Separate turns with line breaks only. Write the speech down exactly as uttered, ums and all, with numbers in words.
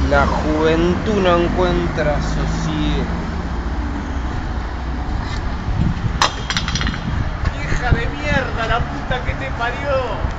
La juventud no encuentra sosiego.
¡Vieja de mierda, la puta que te parió!